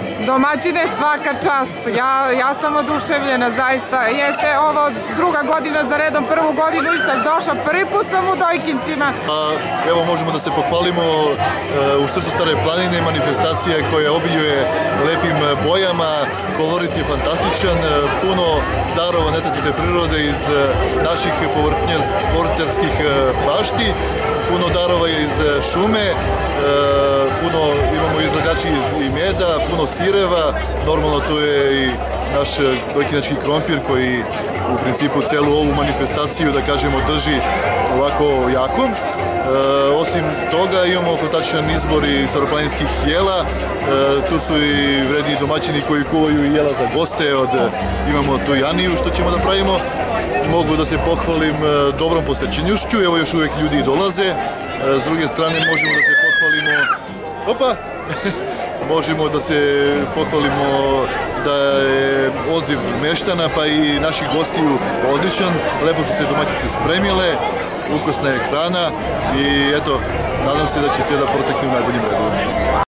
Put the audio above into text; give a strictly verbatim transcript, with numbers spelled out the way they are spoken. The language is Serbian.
Domaćine, svaka čast. Ja, ja sam oduševljena, zaista. Jeste ovo druga godina za redom, prvu godinu i sam došla, prvi put sam u Dojkinćima. Evo možemo da se pohvalimo u srcu Stare planine, manifestacija koja obiljuje lepim bojama, kolorit je fantastičan, puno darova netaknute prirode iz naših povrtnjarskih bašti, puno darova iz šume, puno imamo izlagači iz meda, puno sireva, normalno tu je i naš dojkinački krompir koji u principu celu ovu manifestaciju, da kažemo, drži ovako jako. Osim toga imamo fantastičan izbor i staroplaninskih jela, tu su i vredni domaćini koji kuvaju jela za goste, imamo tu janiju što ćemo da pravimo. Mogu da se pohvalim dobrom posećenjušću, evo još uvek ljudi dolaze, s druge strane možemo da se pohvalimo, opa, možemo da se pohvalimo da je odziv meštana pa i naših gostiju odličan, lepo su se domaćice spremile, ukosna je hrana i eto, nadam se da će sve da protekne u najboljim redovima.